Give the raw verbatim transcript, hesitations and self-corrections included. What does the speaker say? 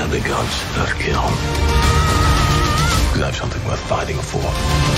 Tell the gods, let's kill him. Because I have something worth fighting for.